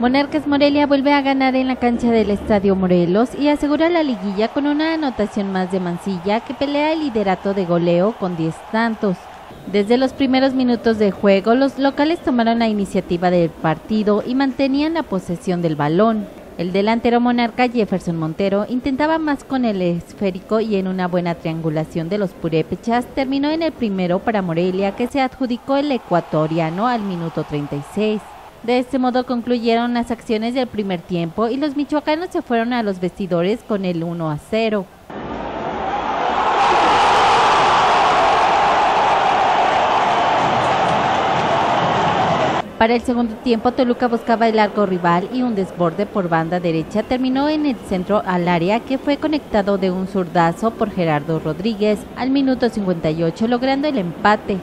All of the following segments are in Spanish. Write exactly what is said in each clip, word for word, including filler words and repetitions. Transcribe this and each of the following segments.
Monarcas Morelia vuelve a ganar en la cancha del Estadio Morelos y asegura la liguilla con una anotación más de Mancilla, que pelea el liderato de goleo con diez tantos. Desde los primeros minutos de juego, los locales tomaron la iniciativa del partido y mantenían la posesión del balón. El delantero monarca Jefferson Montero intentaba más con el esférico y en una buena triangulación de los purépechas terminó en el primero para Morelia, que se adjudicó el ecuatoriano al minuto treinta y seis. De este modo concluyeron las acciones del primer tiempo y los michoacanos se fueron a los vestidores con el uno a cero. Para el segundo tiempo, Toluca buscaba el arco rival y un desborde por banda derecha terminó en el centro al área, que fue conectado de un zurdazo por Gerardo Rodríguez al minuto cincuenta y ocho, logrando el empate.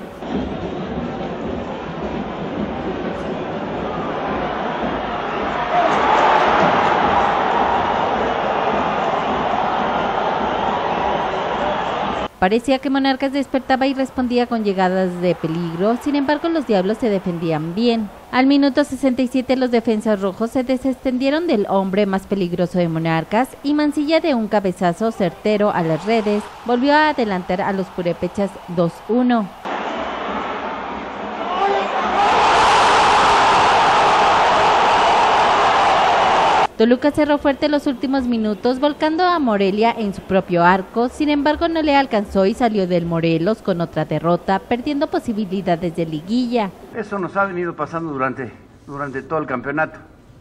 Parecía que Monarcas despertaba y respondía con llegadas de peligro, sin embargo los Diablos se defendían bien. Al minuto sesenta y siete los defensas rojos se desextendieron del hombre más peligroso de Monarcas y Mancilla, de un cabezazo certero a las redes, volvió a adelantar a los purépechas dos uno. Toluca cerró fuerte los últimos minutos, volcando a Morelia en su propio arco, sin embargo no le alcanzó y salió del Morelos con otra derrota, perdiendo posibilidades de liguilla. Eso nos ha venido pasando durante, durante todo el campeonato,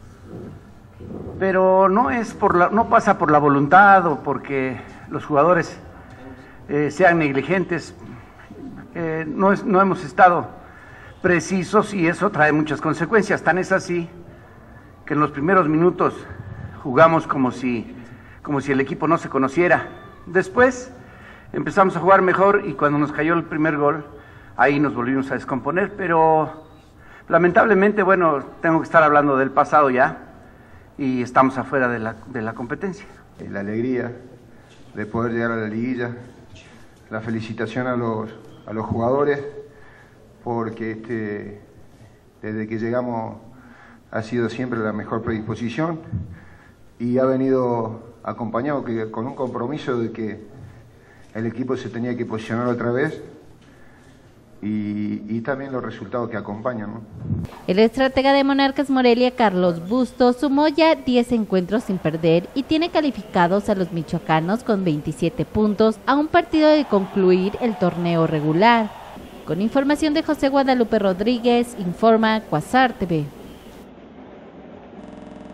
pero no, es por la, no pasa por la voluntad o porque los jugadores eh, sean negligentes, eh, no, es, no hemos estado precisos y eso trae muchas consecuencias. Tan es así que en los primeros minutos jugamos como si, como si el equipo no se conociera. Después empezamos a jugar mejor y cuando nos cayó el primer gol, ahí nos volvimos a descomponer, pero lamentablemente, bueno, tengo que estar hablando del pasado ya y estamos afuera de la, de la competencia. La alegría de poder llegar a la liguilla, la felicitación a los, a los jugadores, porque este, desde que llegamos ha sido siempre la mejor predisposición y ha venido acompañado que, con un compromiso de que el equipo se tenía que posicionar otra vez y, y también los resultados que acompañan, ¿no? El estratega de Monarcas Morelia, Carlos Bustos, sumó ya diez encuentros sin perder y tiene calificados a los michoacanos con veintisiete puntos a un partido de concluir el torneo regular. Con información de José Guadalupe Rodríguez, informa Quasar T V.